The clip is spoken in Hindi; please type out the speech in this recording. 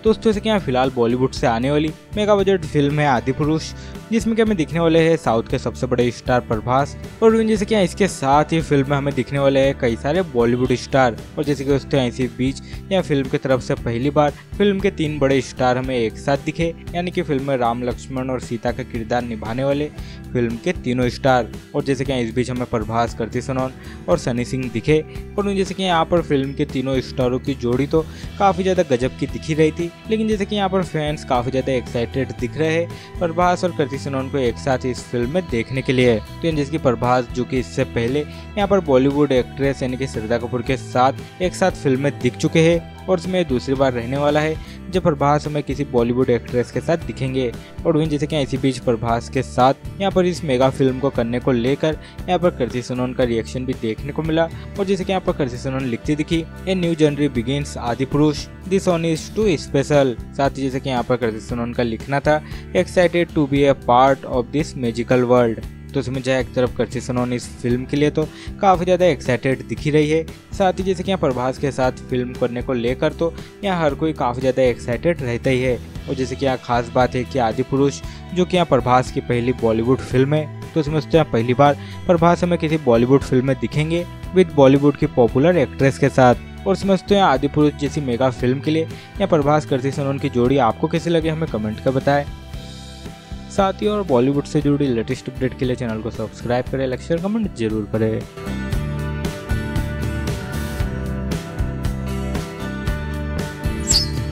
दोस्तों जैसे कि यहाँ फिलहाल बॉलीवुड से आने वाली मेगा बजट फिल्म है आदिपुरुष, जिसमें कि हमें दिखने वाले हैं साउथ के सबसे बड़े स्टार प्रभास। और जैसे कि इसके साथ ही फिल्म में हमें दिखने वाले हैं कई सारे बॉलीवुड स्टार। और जैसे कि दोस्तों इसी बीच यहाँ फिल्म की तरफ से पहली बार फिल्म के 3 बड़े स्टार हमें एक साथ दिखे, यानी कि फिल्म में राम लक्ष्मण और सीता का किरदार निभाने वाले फिल्म के तीनों स्टार। और जैसे कि इस बीच हमें प्रभास, कृति सनोन और सनी सिंह दिखे। और जैसे कि यहाँ पर फिल्म के तीनों स्टारों की जोड़ी तो काफ़ी ज़्यादा गजब की दिखी रही थी, लेकिन जैसे कि यहाँ पर फैंस काफ़ी ज़्यादा एक्साइटेड दिख रहे हैं प्रभास और कृति सनोन को एक साथ इस फिल्म में देखने के लिए। तो जैसे कि प्रभास जो कि इससे पहले यहाँ पर बॉलीवुड एक्ट्रेस यानी कि श्रद्धा कपूर के साथ एक साथ फिल्म में दिख चुके हैं, और इसमें दूसरी बार रहने वाला है जब प्रभास हमें किसी बॉलीवुड एक्ट्रेस के साथ दिखेंगे। और वहीं जैसे कि इसी बीच प्रभास के साथ यहाँ पर इस मेगा फिल्म को करने को लेकर यहाँ पर कृति सनोन का रिएक्शन भी देखने को मिला। और जैसे कि यहाँ पर कृति सनोन लिखती दिखी, a new journey begins Adipurush, this one is too special. साथ ही जैसे कि यहाँ पर कृति सनोन का लिखना था, excited to be a part of this magical world. तो इसमें चाहे एक तरफ कृति सनोन इस फिल्म के लिए तो काफ़ी ज़्यादा एक्साइटेड दिखी रही है, साथ ही जैसे कि यहाँ प्रभास के साथ फिल्म करने को लेकर तो यहाँ हर कोई काफ़ी ज़्यादा एक्साइटेड रहता ही है। और जैसे कि यहाँ खास बात है कि आदिपुरुष जो कि यहाँ प्रभास की पहली बॉलीवुड फिल्म है, तो इसमें उससे पहली बार प्रभास हमें किसी बॉलीवुड फिल्म में दिखेंगे विद बॉलीवुड की पॉपुलर एक्ट्रेस के साथ। और इसमें दोस्तों आदिपुरुष जैसी मेगा फिल्म के लिए यहाँ प्रभास कृति सनोन की जोड़ी आपको कैसी लगे हमें कमेंट कर बताएं। साथ ही और बॉलीवुड से जुड़ी लेटेस्ट अपडेट के लिए चैनल को सब्सक्राइब करें, लाइक शेयर कमेंट जरूर करें।